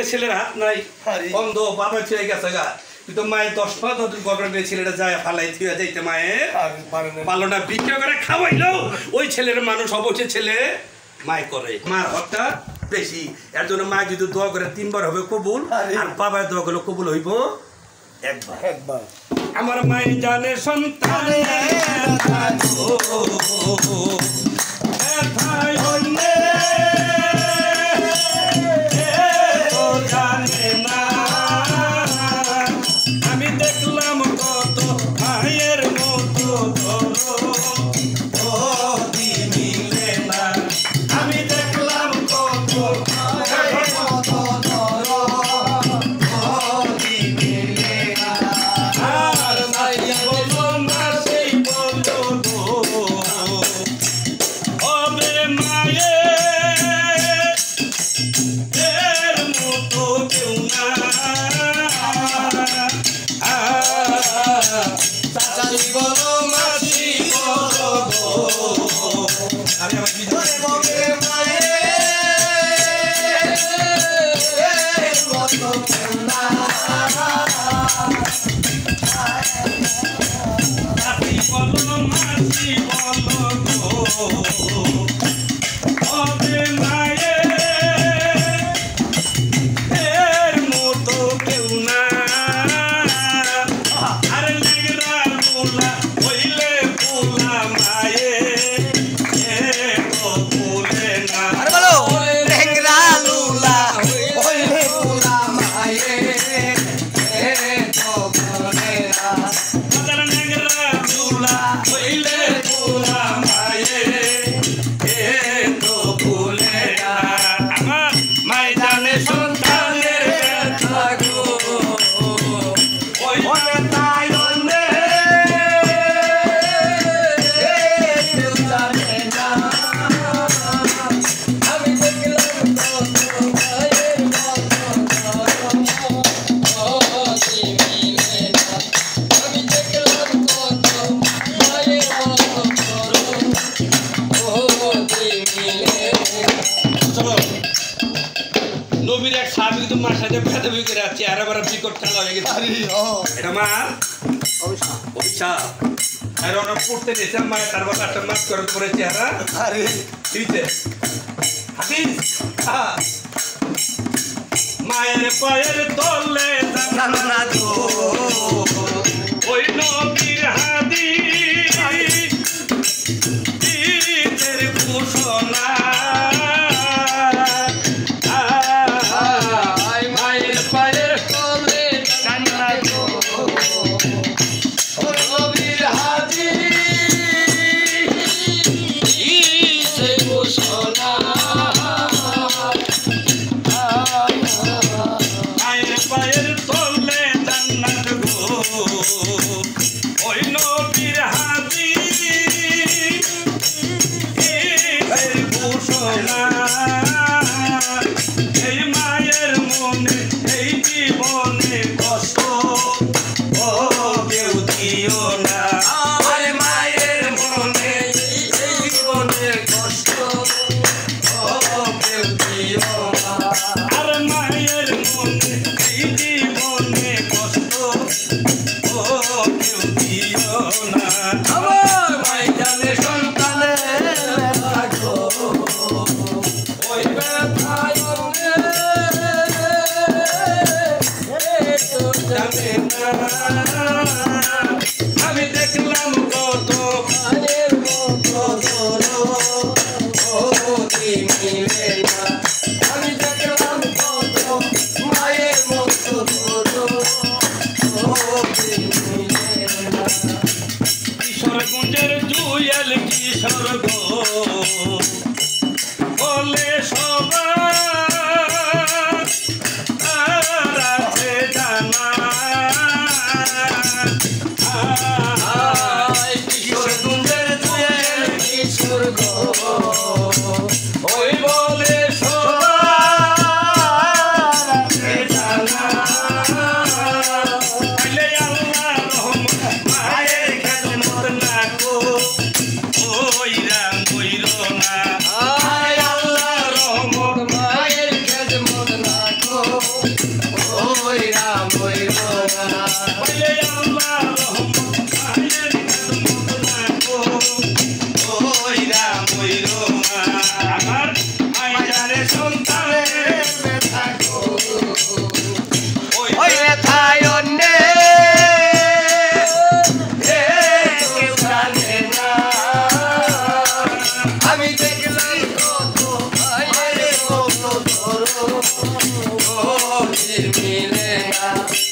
লেগে ছেলের হাত নাই অন্ধ বাবা ছুঁয়ে গেছে গা কিন্তু মায়ের 10 মাস ধরে গর্ভে ছেলেটা যায় ফালাই থুয়ে যাইতে মায়ে পালনা বিক্রি করে খাওয়াইলো ওই ছেলের মানুষ অবশ্যই ছেলে মায় করে মার হত্যা বেশি এর জন্য মা যদি দোয়া করে 3 বার হবে কবুল আর বাবা দোয়া করলে কবুল হইব একবার আমার মায়ের জানে সন্তান আমি দেখলাম কত মায়ের মতো মিলে না আমি দেখলাম কত নবীর এক সাহাবী তো মার সাথে বেয়াদবি করে আছে আর আবার বিকট খেলা হয়ে গেছে এটা মা অভিশাপ আর ওরা পড়তে নিয়েছে মায়ের তার বাবা একটা মাছ করে পড়েছে হারা আরে দিতে হাদিস মায়ের পায়ের তলে জানা গো ওই নবীর হাদিস দিতের ঘোষণা আমি দেখলাম কত মায়ের মতো মিলে না আমি দেখলাম কত মায়ের মতো কিশোরগঞ্জের জুয়েল কিশোর গো বলে সবাই नसीब मिलेगा।